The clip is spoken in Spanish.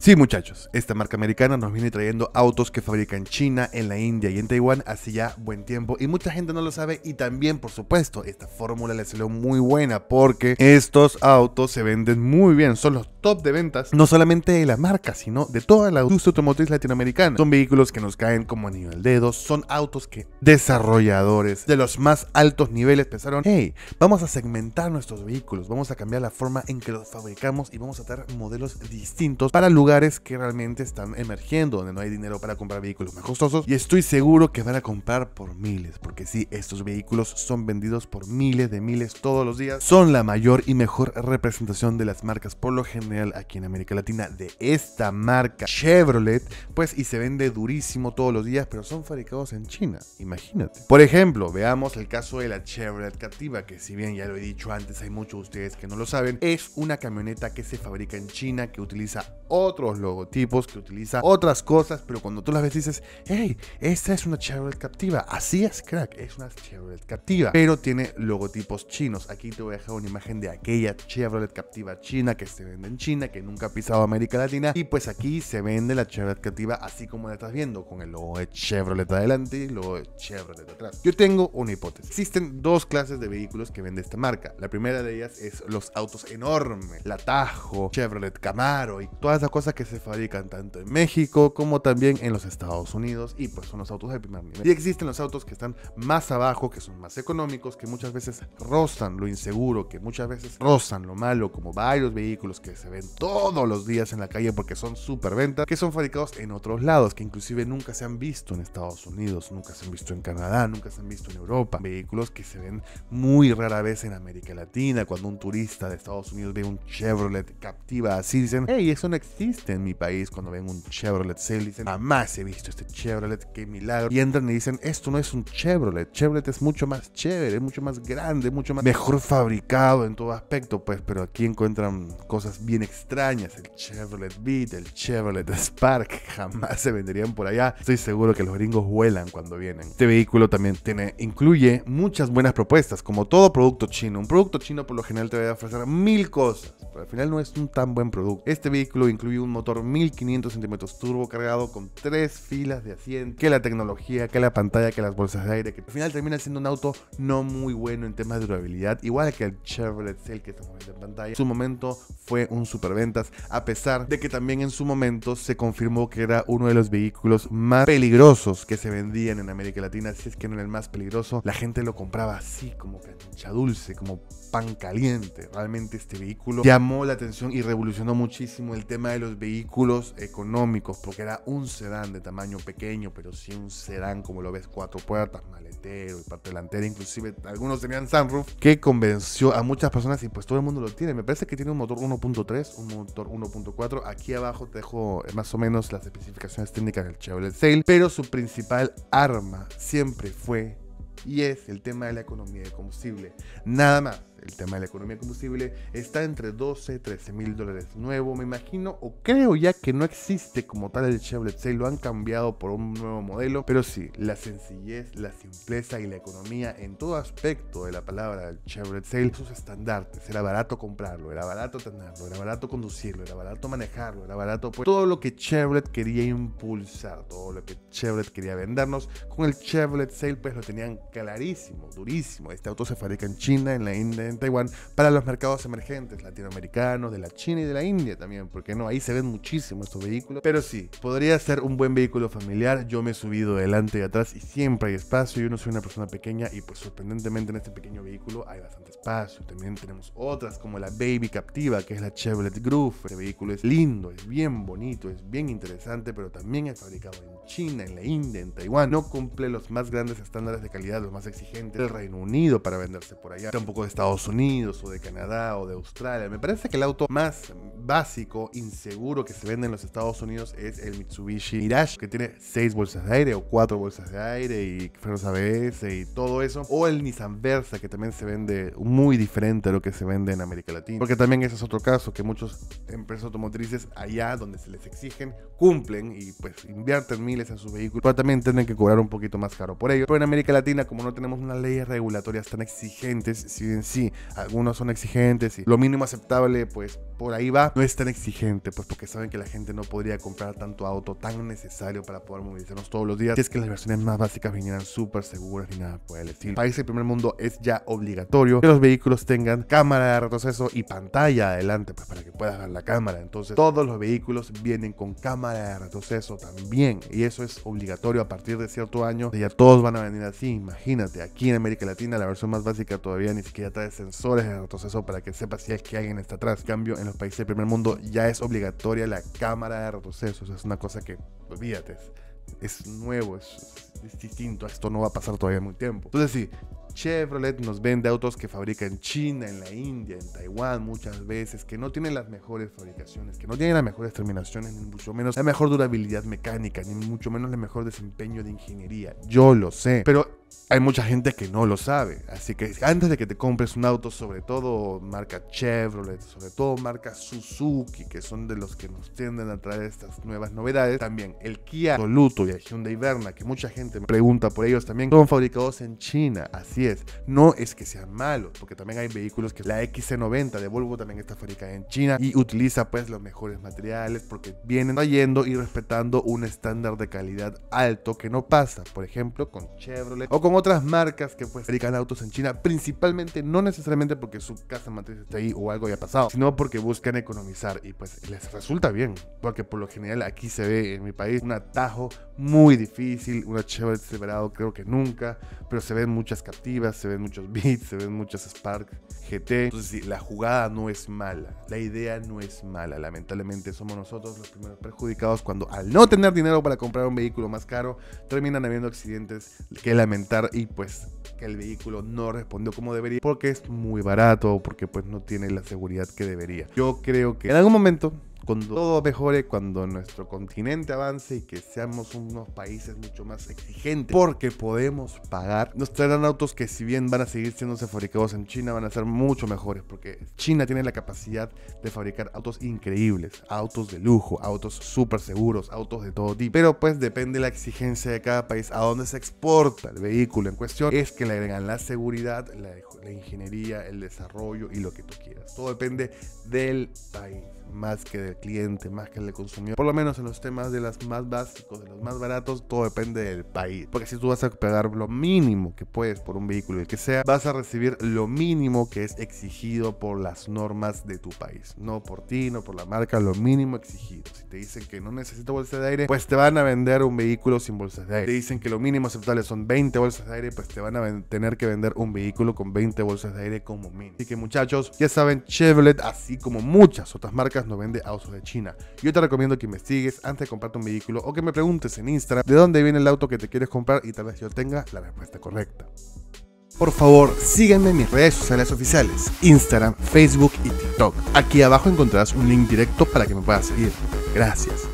Sí, muchachos, esta marca americana nos viene trayendo autos que fabrica en China, en la India y en Taiwán hace ya buen tiempo y mucha gente no lo sabe y también, por supuesto, esta fórmula le salió muy buena porque estos autos se venden muy bien, son los top de ventas, no solamente de la marca, sino de toda la industria automotriz latinoamericana. Son vehículos que nos caen como anillo al dedo, son autos que desarrolladores de los más altos niveles pensaron, hey, vamos a segmentar nuestros vehículos, vamos a cambiar la forma en que los fabricamos y vamos a tener modelos distintos para lugares que realmente están emergiendo, donde no hay dinero para comprar vehículos más costosos, y estoy seguro que van a comprar por miles, porque sí, estos vehículos son vendidos por miles de miles todos los días, son la mayor y mejor representación de las marcas por lo general aquí en América Latina de esta marca Chevrolet, pues, y se vende durísimo todos los días, pero son fabricados en China, imagínate. Por ejemplo, veamos el caso de la Chevrolet Captiva, que si bien ya lo he dicho antes, hay muchos de ustedes que no lo saben, es una camioneta que se fabrica en China, que utiliza otros logotipos, que utiliza otras cosas, pero cuando tú las ves dices, hey, esta es una Chevrolet Captiva. Así es, crack, es una Chevrolet Captiva, pero tiene logotipos chinos. Aquí te voy a dejar una imagen de aquella Chevrolet Captiva china que se vende en China, que nunca ha pisado América Latina, y pues aquí se vende la Chevrolet Captiva así como la estás viendo, con el logo de Chevrolet adelante y el logo de Chevrolet atrás. Yo tengo una hipótesis. Existen dos clases de vehículos que vende esta marca. La primera de ellas es los autos enormes, la Tahoe, Chevrolet Camaro y todas esas cosas que se fabrican tanto en México como también en los Estados Unidos, y pues son los autos de primer nivel. Y existen los autos que están más abajo, que son más económicos, que muchas veces rozan lo inseguro, que muchas veces rozan lo malo, como varios vehículos que se ven todos los días en la calle porque son súper ventas, que son fabricados en otros lados, que inclusive nunca se han visto en Estados Unidos, nunca se han visto en Canadá, nunca se han visto en Europa. Vehículos que se ven muy rara vez en América Latina. Cuando un turista de Estados Unidos ve un Chevrolet Captiva así, dicen, hey, eso no existe en mi país. Cuando ven un Chevrolet Sail dicen, jamás he visto este Chevrolet, qué milagro. Y entran y dicen, esto no es un Chevrolet. Chevrolet es mucho más chévere, mucho más grande, mucho más mejor fabricado en todo aspecto, pues, pero aquí encuentran cosas bien extrañas. El Chevrolet Beat, el Chevrolet Spark, jamás se venderían por allá. Estoy seguro que los gringos vuelan cuando vienen. Este vehículo también incluye muchas buenas propuestas, como todo producto chino. Un producto chino por lo general te va a ofrecer 1000 cosas, pero al final no es un tan buen producto. Este vehículo incluye un motor 1500 centímetros turbo cargado con 3 filas de asiento, que la tecnología, que la pantalla, que las bolsas de aire, que al final termina siendo un auto no muy bueno en temas de durabilidad, igual que el Chevrolet Sail que estamos viendo en pantalla. En su momento fue un superventas, a pesar de que también en su momento se confirmó que era uno de los vehículos más peligrosos que se vendían en América Latina. Si es que no era el más peligroso, la gente lo compraba así, como cancha dulce, como pan caliente. Realmente este vehículo llamó la atención y revolucionó muchísimo el tema de los vehículos económicos, porque era un sedán de tamaño pequeño, pero sí un sedán como lo ves, 4 puertas, maletero y parte delantera, inclusive algunos tenían sunroof, que convenció a muchas personas y pues todo el mundo lo tiene. Me parece que tiene un motor 1.3, un motor 1.4. Aquí abajo te dejo más o menos las especificaciones técnicas del Chevrolet Sail, pero su principal arma siempre fue y es el tema de la economía de combustible. Nada más. El tema de la economía de combustible está entre 12 y 13 mil dólares nuevo, me imagino, o creo ya que no existe como tal el Chevrolet Sail, lo han cambiado por un nuevo modelo, pero sí, la sencillez, la simpleza y la economía en todo aspecto de la palabra del Chevrolet Sail, sus estandartes. Era barato comprarlo, era barato tenerlo, era barato conducirlo, era barato manejarlo, era barato, pues, todo lo que Chevrolet quería impulsar, todo lo que Chevrolet quería vendernos. Con el Chevrolet Sail pues lo tenían clarísimo, durísimo. Este auto se fabrica en China, en la India, en Taiwán, para los mercados emergentes latinoamericanos, de la China y de la India también, porque no, ahí se ven muchísimo estos vehículos, pero sí, podría ser un buen vehículo familiar. Yo me he subido delante y atrás y siempre hay espacio. Yo no soy una persona pequeña y pues sorprendentemente en este pequeño vehículo hay bastante espacio. También tenemos otras como la Baby Captiva, que es la Chevrolet Groove. Este vehículo es lindo, es bien bonito, es bien interesante, pero también es fabricado en China, en la India, en Taiwán. No cumple los más grandes estándares de calidad, los más exigentes del Reino Unido para venderse por allá, tampoco de Estados Unidos o de Canadá o de Australia. Me parece que el auto más básico, inseguro que se vende en los Estados Unidos es el Mitsubishi Mirage, que tiene 6 bolsas de aire o 4 bolsas de aire y frenos ABS y todo eso, o el Nissan Versa, que también se vende muy diferente a lo que se vende en América Latina, porque también ese es otro caso, que muchas empresas automotrices allá donde se les exigen cumplen y pues invierten miles en sus vehículos, pero también tienen que cobrar un poquito más caro por ello. Pero en América Latina, como no tenemos unas leyes regulatorias tan exigentes, si bien sí, algunos son exigentes y lo mínimo aceptable, pues por ahí va, no es tan exigente, pues porque saben que la gente no podría comprar tanto auto tan necesario para poder movilizarnos todos los días, si es que las versiones más básicas vinieran súper seguras ni nada por el estilo. En países del primer mundo es ya obligatorio que los vehículos tengan cámara de retroceso y pantalla adelante, pues para que puedas ver la cámara. Entonces todos los vehículos vienen con cámara de retroceso también, y eso es obligatorio a partir de cierto año. Ya todos van a venir así. Imagínate, aquí en América Latina la versión más básica todavía ni siquiera trae sensores de retroceso para que sepas si es que alguien está atrás. En cambio, en los países del primer mundo ya es obligatoria la cámara de retroceso. O sea, es una cosa que, olvídate, es nuevo, es distinto. Esto no va a pasar todavía muy tiempo. Entonces sí, Chevrolet nos vende autos que fabrica en China, en la India, en Taiwán muchas veces, que no tienen las mejores fabricaciones, que no tienen las mejores terminaciones, ni mucho menos la mejor durabilidad mecánica, ni mucho menos el mejor desempeño de ingeniería. Yo lo sé, pero hay mucha gente que no lo sabe, así que antes de que te compres un auto, sobre todo marca Chevrolet, sobre todo marca Suzuki, que son de los que nos tienden a traer estas nuevas novedades, también el Kia Soluto y el Hyundai Verna, que mucha gente me pregunta por ellos, también son fabricados en China. Así es, no es que sean malos, porque también hay vehículos que la XC90 de Volvo también está fabricada en China y utiliza pues los mejores materiales, porque vienen trayendo y respetando un estándar de calidad alto que no pasa, por ejemplo, con Chevrolet o con otras marcas que pues fabrican autos en China, principalmente, no necesariamente porque su casa matriz esté ahí o algo haya pasado, sino porque buscan economizar y pues les resulta bien, porque por lo general aquí se ve en mi país un atajo muy difícil, una Chevrolet Silverado creo que nunca, pero se ven muchas Captivas, se ven muchos Beats, se ven muchas Spark GT. Entonces sí, la jugada no es mala, la idea no es mala. Lamentablemente somos nosotros los primeros perjudicados cuando, al no tener dinero para comprar un vehículo más caro, terminan habiendo accidentes que lamentar y pues que el vehículo no respondió como debería porque es muy barato o porque pues no tiene la seguridad que debería. Yo creo que en algún momento, cuando todo mejore, cuando nuestro continente avance y que seamos unos países mucho más exigentes porque podemos pagar, nos traerán autos que, si bien van a seguir siendo fabricados en China, van a ser mucho mejores, porque China tiene la capacidad de fabricar autos increíbles, autos de lujo, autos súper seguros, autos de todo tipo, pero pues depende de la exigencia de cada país a donde se exporta el vehículo en cuestión, es que le agregan la seguridad, la ingeniería, el desarrollo y lo que tú quieras. Todo depende del país, más que del cliente, más que del consumidor. Por lo menos en los temas de los más básicos, de los más baratos, todo depende del país. Porque si tú vas a pagar lo mínimo que puedes por un vehículo, el que sea, vas a recibir lo mínimo que es exigido por las normas de tu país. No por ti, no por la marca, lo mínimo exigido. Si te dicen que no necesita bolsa de aire, pues te van a vender un vehículo sin bolsas de aire. Te dicen que lo mínimo aceptable son 20 bolsas de aire, pues te van a tener que vender un vehículo con 20 bolsas de aire como mínimo. Así que, muchachos, ya saben, Chevrolet, así como muchas otras marcas, no vende autos de China. Yo te recomiendo que investigues antes de comprarte un vehículo o que me preguntes en Instagram de dónde viene el auto que te quieres comprar y tal vez yo tenga la respuesta correcta. Por favor, síganme en mis redes sociales oficiales, Instagram, Facebook y TikTok. Aquí abajo encontrarás un link directo para que me puedas seguir. Gracias.